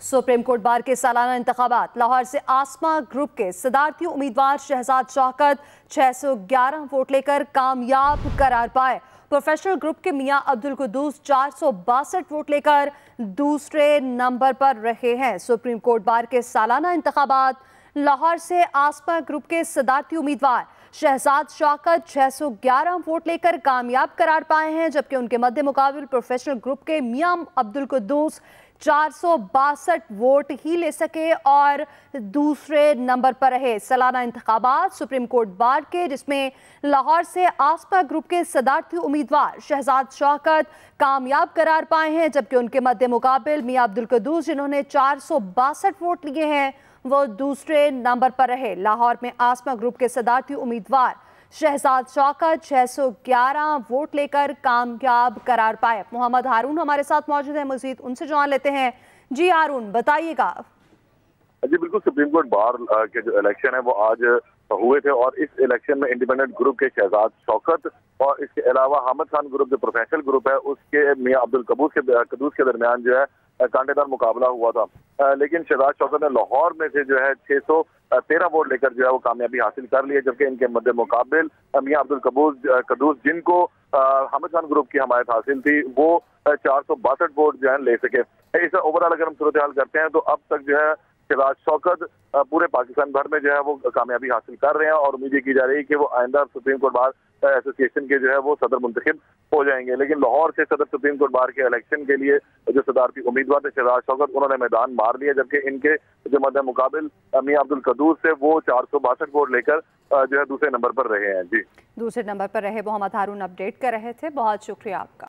Supreme court bar के सालाना इंतखाबात। लाहौर से आसमा ग्रुप के सदारती उम्मीदवार शहजाद शौकत 611 वोट लेकर कामयाब करार पाए। प्रोफेशनल ग्रुप के मियां अब्दुल कुद्दूस 462 वोट लेकर दूसरे नंबर पर रहे हैं। सुप्रीम कोर्ट बार के सालाना इंतखाबात। लाहौर से आसमा ग्रुप के सदारती उम्मीदवार शहजाद शौकत 611 वोट लेकर कामयाब करार पाए हैं, जबकि उनके मध्य मुकाबिल प्रोफेशनल ग्रुप के मियां अब्दुल कुद्दूस 462 वोट ही ले सके और दूसरे नंबर पर रहे। सालाना इंतखाबात सुप्रीम कोर्ट बार के, जिसमें लाहौर से आसपा ग्रुप के सदारती उम्मीदवार शहजाद शौकत कामयाब करार पाए हैं, जबकि उनके मध्य मुकाबिल मियां अब्दुल कुद्दूस जिन्होंने 462 वोट लिए हैं वो दूसरे नंबर पर रहे। लाहौर में आसमा ग्रुप के सदारती उम्मीदवार शहजाद शौकत 611 वोट लेकर कामयाब करार पाए। मोहम्मद हारून हमारे साथ मौजूद है, मजीद उनसे जान लेते हैं। जी हारून, बताइएगा। जी बिल्कुल, सुप्रीम कोर्ट बार के जो इलेक्शन है वो आज हुए थे और इस इलेक्शन में इंडिपेंडेंट ग्रुप के शहजाद शौकत और इसके अलावा हामिद खान ग्रुप जो प्रोफेशनल ग्रुप है उसके मियां अब्दुल कुद्दूस के दरमियान जो है कांटेदार मुकाबला हुआ था। लेकिन शहजाद शौकत ने लाहौर में से जो है 613 वोट लेकर जो है वो कामयाबी हासिल कर ली है, जबकि इनके मध्य मुकाबिल मियां अब्दुल कुद्दूस जिनको हामिद खान ग्रुप की हमायत हासिल थी वो 462 वोट जो है ले सके। इस ओवरऑल अगर हम सूरत हाल करते हैं तो अब तक जो है शहजाद शौकत पूरे पाकिस्तान भर में जो है वो कामयाबी हासिल कर रहे हैं और उम्मीद की जा रही है कि वो आइंदा सुप्रीम कोर्ट बार एसोसिएशन के जो है वो सदर मुंतखब हो जाएंगे। लेकिन लाहौर से सदर सुप्रीम कोर्ट बार के इलेक्शन के लिए जो सदारती उम्मीदवार थे शहजाद शौकत, उन्होंने मैदान मार लिया, जबकि इनके जो मध्य मुकाबिल मियां अब्दुल कुद्दूस से वो 462 वोट लेकर जो है दूसरे नंबर पर रहे हैं। जी, दूसरे नंबर पर रहे। मोहम्मद हारून अपडेट कर रहे थे, बहुत शुक्रिया आपका।